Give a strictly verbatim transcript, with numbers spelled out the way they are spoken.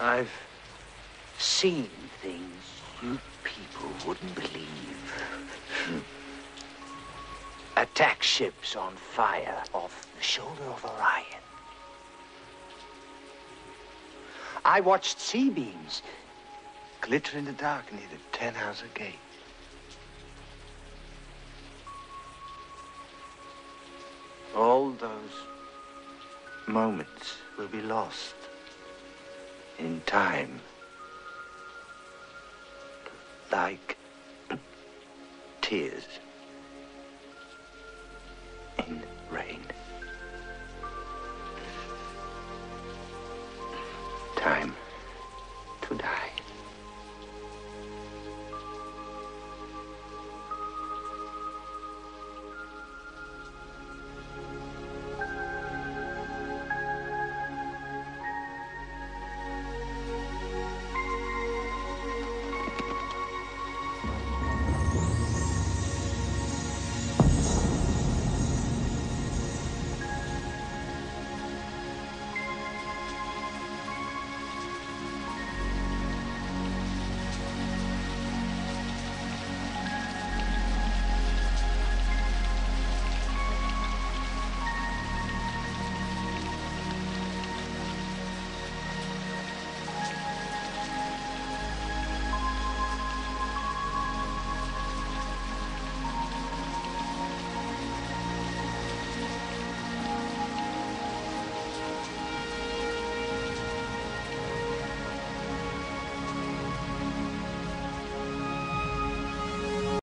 I've seen things you people wouldn't believe. Attack ships on fire off the shoulder of Orion. I watched sea beams glitter in the dark near the Tannhauser Gate. All those moments will be lost in time, like tears in rain. Time.